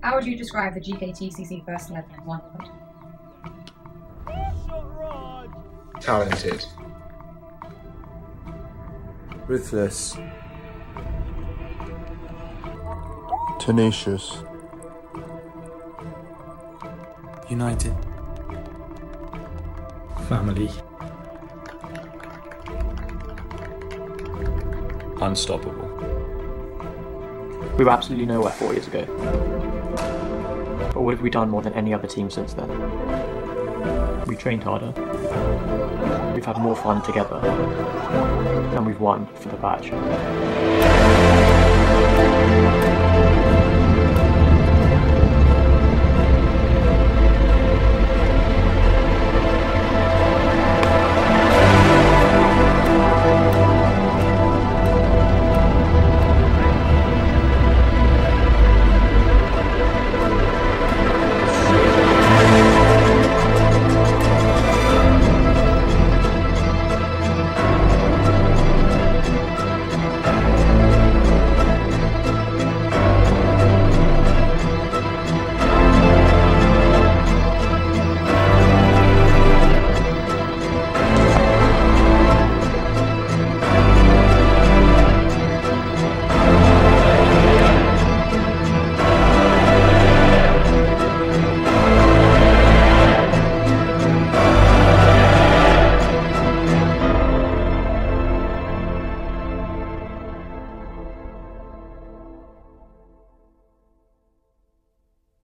How would you describe the GKTCC first 11 in one word? Talented. Ruthless. Tenacious. United. Family. Unstoppable. We were absolutely nowhere 4 years ago. But what have we done more than any other team since then? We trained harder. We've had more fun together. And we've won for the badge.